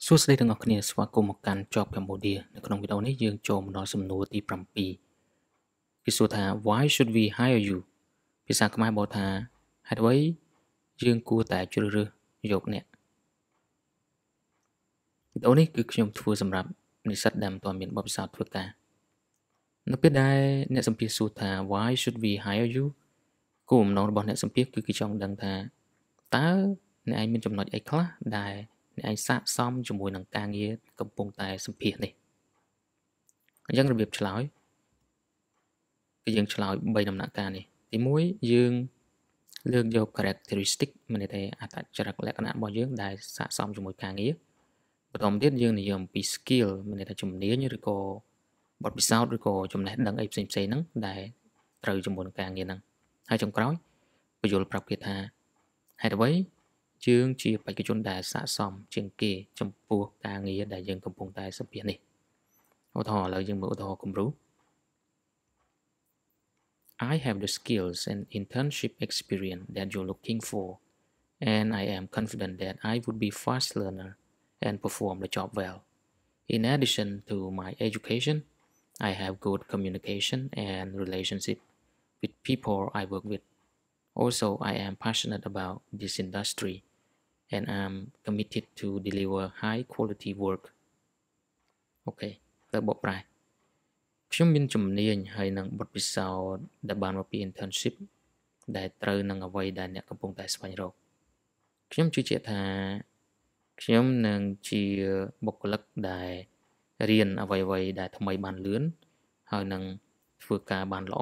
សួស្តីទាំងអស់គ្នាស្វាគមន៍មកកាន់ Job Cambodia នៅក្នុងវីដេអូនេះយើងចូលមកដល់សំណួរទី7គេសួរថា Why should we hire you ភាសាខ្មែរបកថាហេតុអ្វីយើងគួរតែជ្រើសរើសយកអ្នកវីដេអូនេះគឺខ្ញុំធ្វើសម្រាប់និស្សិតដែលមិនទាន់មានបទពិសោធន៍ធ្វើការនៅពេលដែលអ្នកសម្ភាសសួរថា Why should we hire you គោលបំណងរបស់អ្នកសម្ភាសគឺគេចង់ដឹងថាតើអ្នកឯងមានចំណុចអីខ្លះដែលអ្នកឯងស័ក្តិសមជាមួយនឹងការងារកំពុងតែសម្ភាសនេះអញ្ចឹងរបៀបឆ្លើយគឺយើងឆ្លើយ3ដំណាក់កាលនេះទី1យើងលើកយក characteristic មានន័យថាអត្តចរិតលក្ខណៈរបស់យើងដែលស័ក្តិសមជាមួយការងារបន្តមកទៀតយើងនិយាយអំពី skill មានន័យថាជំនាញឬក៏បទពិសោធន៍ឬក៏ចំណេះដឹងអីផ្សេងៗហ្នឹងដែលត្រូវជាមួយនឹងការងារហ្នឹងហើយចុងក្រោយបញ្យល់ប្រាប់គេថាហេតុអ្វីយើងជាបេក្ខជនដែលស័ក្តិសមជាងគេចំពោះការងារដែលយើងកំពុងតែសម្ភាសនេះឧទាហរណ៍ឥឡូវយើងមើលឧទាហរណ៍គំរូ I have the skills and internship experience that you're looking for and I am confident that I would be fast learner and perform the job well. In addition to my education, I have good communication and relationship with people I work with. Also, I am passionate about this industry and I'm committed to deliver high quality work. Okay, ទៅបកប្រែខ្ញុំមានជំនាញហើយនឹងបទពិសោធន៍ដែលបានមកពី internship ដែលត្រូវនឹងអ្វីដែលអ្នកកំពុងតែស្វែងរកខ្ញុំជឿជាក់ថាខ្ញុំនឹងជាបុគ្គលិកដែលរៀនអ្វីៗដែលថ្មីបានលឿនហើយនឹងធ្វើការបានល្អ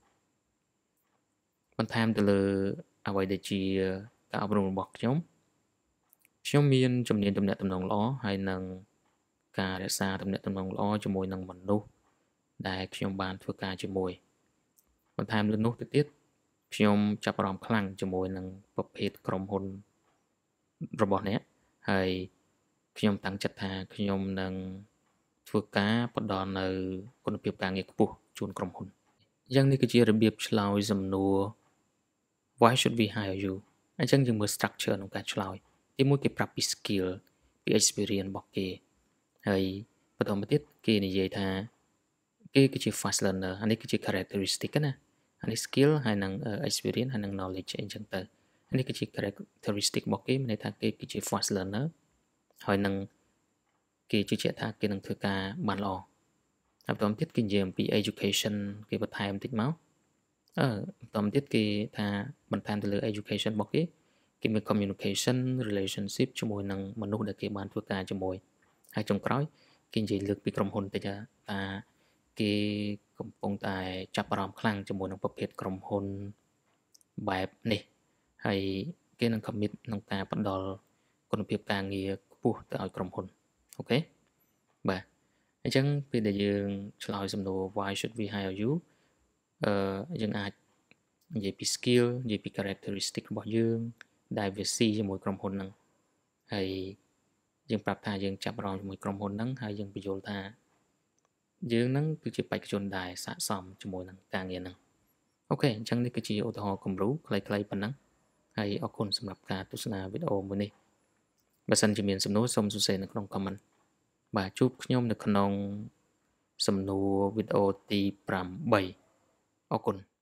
បន្ថែមទៅលើអ្វីដែលជាការអប់រំរបស់ខ្ញុំមានជំនាញទំនាក់ទំនងល្អហើយនឹងការរក្សាទំនាក់ទំនងល្អជាមួយនឹងមនុស្សដែលខ្ញុំបានធ្វើការជាមួយបន្ថែមលើនោះទៅទៀតខ្ញុំចាប់អារម្មណ៍ខ្លាំងជាមួយនឹងប្រភេទក្រុមហ៊ុនរបស់អ្នកហើយខ្ញុំតាំងចិត្តថាខ្ញុំនឹងធ្វើការផ្ដល់នៅគុណភាពការងារខ្ពស់ជូនក្រុមហ៊ុនអញ្ចឹងនេះគឺជារបៀបឆ្លើយសំណួរ Why should we hire you អញ្ចឹងយើងមើល structure ក្នុងការឆ្លើយទីមួយគេប្រាប់ពី skill ពី experience របស់គេហើយបន្តមកទៀតគេនិយាយថាគេគឺជា fast learner អានេះគឺជា characteristic ណាអានេះ skill ហើយនឹង experience ហើយនឹង knowledge អីចឹងទៅអានេះគឺជា characteristic របស់គេមានន័យថាគេគឺជា fast learner ហើយនឹងគេជឿជាក់ថាគេនឹងធ្វើការបានល្អហើយបន្តទៀតគេនិយាយអំពី education គេបន្ថែមតិចមកបន្តទៀតគេថាបន្ថែមទៅលើ education របស់គេមាន communication relationship ជាមួយនឹងមនុស្សដែលគេបានធ្វើការជាមួយហើយចុងក្រោយគេនិយាយលើកពីក្រុមហ៊ុនតិចថាគេកំពុងតែចាប់អារម្មណ៍ខ្លាំងជាមួយនឹងប្រភេទក្រុមហ៊ុនបែបនេះហើយគេនឹង commit ក្នុងការផ្ដល់គុណភាពការងារខ្ពស់ទៅឲ្យក្រុមហ៊ុនអូខេបាទអញ្ចឹងពេលដែលយើងឆ្លើយសំណួរ why should we hire you យើងអាចនិយាយពី skill និយាយពី characteristic របស់យើងដែលវាស៊ីជាមួយក្រុមហ៊ុនហ្នឹងហើយយើងប្រាប់ថាយើងចាប់អារម្មណ៍ជាមួយក្រុមហ៊ុនហ្នឹងហើយយើងបញ្យល់ថាយើងហ្នឹងគឺជាបេក្ខជនដែលស័ក្តិសមជាមួយនឹងការងារហ្នឹងអូខេអញ្ចឹងនេះគឺជាឧទាហរណ៍គំរូខ្លីៗប៉ុណ្ណឹងហើយអរគុណសម្រាប់ការទស្សនាវីដេអូមួយនេះបើសិនជាមានសំណួរសូមសរសេរនៅក្នុង comment បាទជួបខ្ញុំនៅក្នុងសំណួរវីដេអូទី8អរគុណ